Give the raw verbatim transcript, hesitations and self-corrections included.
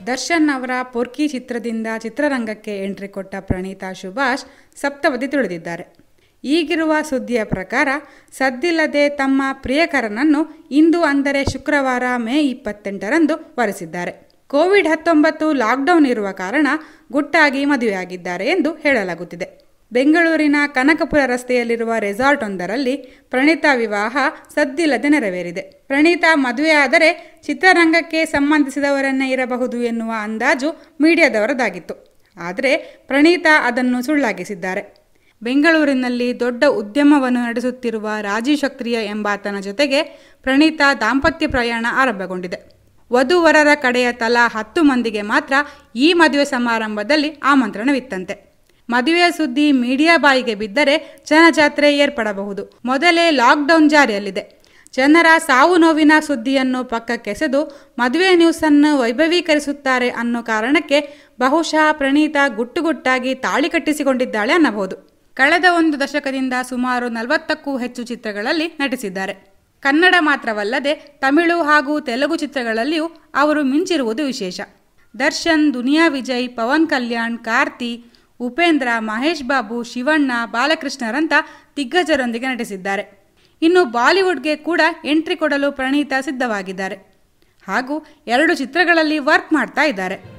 ದರ್ಶನ್ ಅವರ ಪೊರ್ಕಿ ಚಿತ್ರದಿಂದ ಚಿತ್ರರಂಗಕ್ಕೆ ಎಂಟ್ರಿ ಕೊಟ್ಟ ಪ್ರಣೀತಾ ಸುಭಾಷ್ ಸಪ್ತಪದಿ ತುಳಿದಿದ್ದಾರೆ. ಈಗಿರುವ ಸುದ್ದಿಯ ಪ್ರಕಾರ ಸದ್ದಿಲ್ಲದೆ ತಮ್ಮ ಪ್ರಿಯಕರನನ್ನು ಇಂದು ಅಂದರೆ ಶುಕ್ರವಾರ ಮೇ ಇಪ್ಪತ್ತೆಂಟರಂದು ವರಿಸಿದ್ದಾರೆ. ಕೋವಿಡ್ ಹತ್ತೊಂಬತ್ತು ಲಾಕ್ಡೌನ್ ಇರುವ ಕಾರಣ ಗುಟ್ಟಾಗಿ ಮದುವೆಯಾಗಿದ್ದಾರೆ ಎಂದು ಹೇಳಲಾಗುತ್ತಿದೆ. ಬೆಂಗಳೂರಿನ ಕನಕಪುರ ರಸ್ತೆಯಲ್ಲಿರುವ ರೆಸಾರ್ಟ್ ಒಂದರಲ್ಲಿ ಪ್ರಣೀತಾ ವಿವಾಹ ಸದ್ದಿಲ್ಲದೆ ನೆರವೇರಿದೆ. ಪ್ರಣೀತಾ ಮದುವೆಯಾದರೆ ಚಿತ್ರರಂಗಕ್ಕೆ ಸಂಬಂಧಿಸಿದವರನ್ನೇ ಇರಬಹುದು ಎನ್ನುವ ಅಂದಾಜು ಮೀಡಿಯಾದವರದಾಗಿತ್ತು. ಆದರೆ ಪ್ರಣೀತಾ ಅದನ್ನು ಸುಳ್ಳಾಗಿಸಿದ್ದಾರೆ. ಬೆಂಗಳೂರಿನಲ್ಲಿ ದೊಡ್ಡ ಉದ್ಯಮವನ್ನು ನಡೆಸುತ್ತಿರುವ ರಾಜೀವ್ ಕ್ಷತ್ರಿಯ ಎಂಬಾತನ ಜೊತೆಗೆ ಪ್ರಣೀತಾ ದಾಂಪತ್ಯ ಪ್ರಯಾಣ ಆರಂಭಗೊಂಡಿದೆ. ವಧುವರರ ಕಡೆಯ ತಲಾ ಹತ್ತು ಮಂದಿಗೆ ಮಾತ್ರ ಈ ಮದುವೆ ಸಮಾರಂಭದಲ್ಲಿ ಆಮಂತ್ರಣವಿತ್ತಂತೆ. ಮದುವೆಯ ಸುದ್ದಿ ಮೀಡಿಯಾ ಬಾಯಿಗೆ ಬಿದ್ದರೆ ಜನಜಾತ್ರೆ ಏರ್ಪಡಬಹುದು. ಮೊದಲೇ ಲಾಕ್ಡೌನ್ ಜಾರಿಯಲ್ಲಿದೆ. ಜನರ ಸಾವು ನೋವಿನ ಸುದ್ದಿಯನ್ನು ಪಕ್ಕಕ್ಕೆಸೆದು ಮದುವೆ ನ್ಯೂಸನ್ನು ವೈಭವೀಕರಿಸುತ್ತಾರೆ ಅನ್ನೋ ಕಾರಣಕ್ಕೆ ಬಹುಶಃ ಪ್ರಣೀತಾ ಗುಟ್ಟುಗುಟ್ಟಾಗಿ ತಾಳಿ ಕಟ್ಟಿಸಿಕೊಂಡಿದ್ದಾಳೆ ಅನ್ನಬಹುದು. ಕಳೆದ ಒಂದು ದಶಕದಿಂದ ಸುಮಾರು ನಲವತ್ತಕ್ಕೂ ಹೆಚ್ಚು ಚಿತ್ರಗಳಲ್ಲಿ ನಟಿಸಿದ್ದಾರೆ. ಕನ್ನಡ ಮಾತ್ರವಲ್ಲದೆ ತಮಿಳು ಹಾಗೂ ತೆಲುಗು ಚಿತ್ರಗಳಲ್ಲಿಯೂ ಅವರು ಮಿಂಚಿರುವುದು ವಿಶೇಷ. ದರ್ಶನ್, ದುನಿಯಾ ವಿಜಯ್, ಪವನ್ ಕಲ್ಯಾಣ್, ಕಾರ್ತಿ, ಉಪೇಂದ್ರ, ಮಹೇಶ್ ಬಾಬು, ಶಿವಣ್ಣ, ಬಾಲಕೃಷ್ಣರಂಥ ದಿಗ್ಗಜರೊಂದಿಗೆ ನಟಿಸಿದ್ದಾರೆ. ಇನ್ನು ಬಾಲಿವುಡ್ಗೆ ಕೂಡ ಎಂಟ್ರಿ ಕೊಡಲು ಪ್ರಣೀತಾ ಸಿದ್ಧವಾಗಿದ್ದಾರೆ ಹಾಗೂ ಎರಡು ಚಿತ್ರಗಳಲ್ಲಿ ವರ್ಕ್ ಮಾಡ್ತಾ ಇದ್ದಾರೆ.